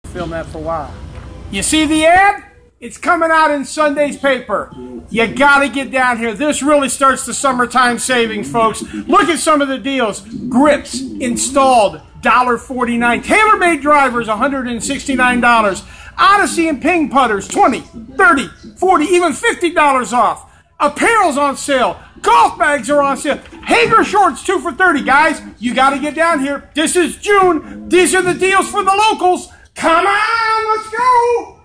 Film that for a while. You see the ad? It's coming out in Sunday's paper. You gotta get down here. This really starts the summertime savings, folks. Look at some of the deals. Grips installed, $1.49. TaylorMade drivers, $169. Odyssey and Ping putters, $20, $30, $40, even $50 off. Apparel's on sale. Golf bags are on sale. Hager shorts, 2 for $30. Guys, you gotta get down here. This is June. These are the deals for the locals. Come on, let's go.